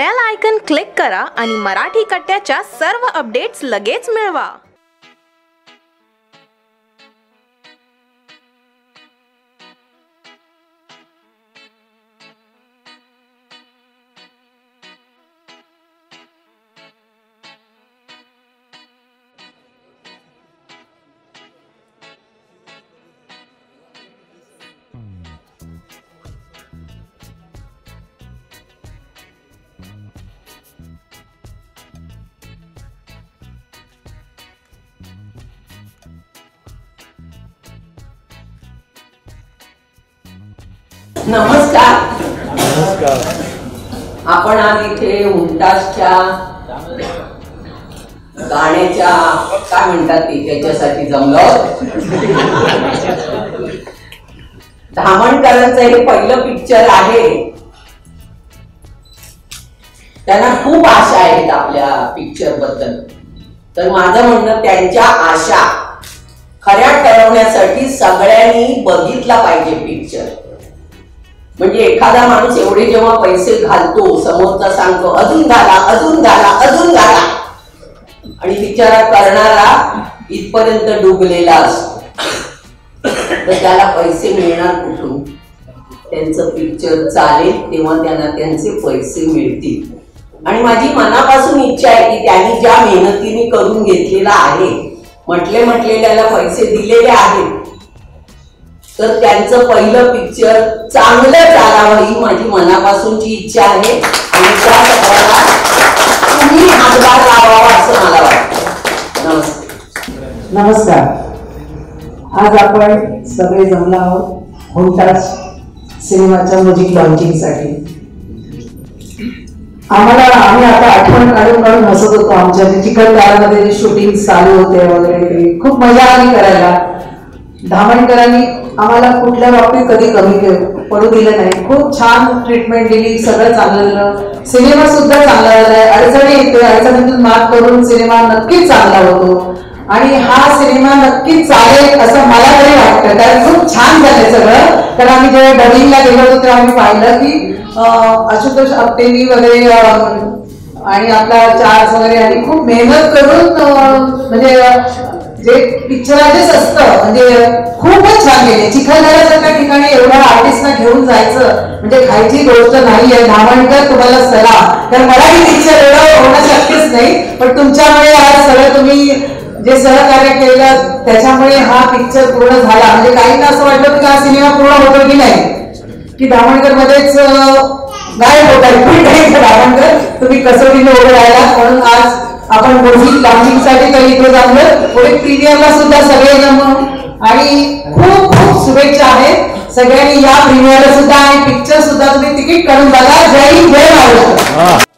Bell icon click करा आणि मराठी कट्ट्याच्या सर्व अपडेट्स लगेच मिळवा। नमस्कार। आपण आज इथे हुंटाशच्या गाण्याच्या काय म्हणतात त्याच्यासाठी जमलो। धामणकरांचं हे पहिलं पिक्चर आहे। त्यांना खूप आशा आहेत आपल्या पिक्चर बद्दल। तर माझं म्हणणं त्यांच्या आशा खऱ्या ठरवण्यासाठी सगळ्यांनी बघितला पाहिजे पिक्चर। म्हणजे एखादा माणूस एवढे जेव्हा पैसे घालतो, समोरचा सांगतो अजून घाला अजून घाला अजून घाला, आणि बिचारा करणारा इथपर्यंत डुबलेला असतो, तर त्याला पैसे मिळणार कुठून? त्यांचं पिक्चर चालेल तेव्हा त्यांना त्यांचे पैसे मिळतील। आणि माझी मनापासून इच्छा आहे की त्यांनी ज्या मेहनतीने करून घेतलेला आहे, म्हटलेल्याला पैसे दिलेले आहेत, तर त्यांचं पहिलं पिक्चर चांगलं चालावं ही माझी मनापासूनची इच्छा आहे। आणि त्या सगळ्याला तुम्ही हातभार लावावा असं मला वाटतं। नमस्ते। नमस्कार। आज आपण सगळे जमलो आहोत हुंटाश सिनेमाच्या म्युझिक लॉन्चिंगसाठी। आम्ही आता आठवण काढून हसत होतो। आमच्या चिखलदऱ्यामध्ये शूटिंग चालू होते वगैरे, खूप मजा आली करायला। धामणकरांनी आम्हाला कुठल्या बाबतीत कधी कमी पडू दिलं नाही। खूप छान ट्रीटमेंट दिली, सगळं चांगलं झालं, सिनेमा सुद्धा चांगला झालाय। अडचणी येते, अडचणीतून मात करून सिनेमा नक्कीच चांगला होतो आणि हा सिनेमा नक्कीच चालेल असं मला तरी वाटतं, कारण खूप छान झालंय सगळं। कारण आम्ही जेव्हा डबिंगला गेलो होतो तेव्हा आम्ही पाहिलं की आशुतोष आपटेंनी वगैरे आणि आपला चार्ज वगैरे आणि खूप मेहनत करून म्हणजे जे पिक्चरायजेस असतं म्हणजे खूपच छान गेले। चिखलदऱ्यासारख्या ठिकाणी एवढ्या आर्टिस्टना घेऊन जायचं म्हणजे खायची गोष्ट नाहीये। धामणकर तुम्हाला सलाम, कारण मराठी पिक्चर एवढं होणं शक्यच नाही, पण तुमच्यामुळे आज सगळं तुम्ही जे सहकार्य केलं त्याच्यामुळे हा पिक्चर पूर्ण झाला। म्हणजे काहींना असं वाटलं की हा सिनेमा पूर्ण होतो की नाही, की धामणकर मध्येच गायब होता धामणकर, तुम्ही कसोटीने उभे राहिला। म्हणून आज आपण म्युझिक लॉन्चिंग साठी तर इथे जमलो, पुढे प्रीमियरला सुद्धा सगळे जमू आणि खूप खूप शुभेच्छा आहेत सगळ्यांनी या प्रीमियरला सुद्धा आणि पिक्चर सुद्धा तुम्ही तिकीट काढून बघा। जय हिंद, जय महाराष्ट्र।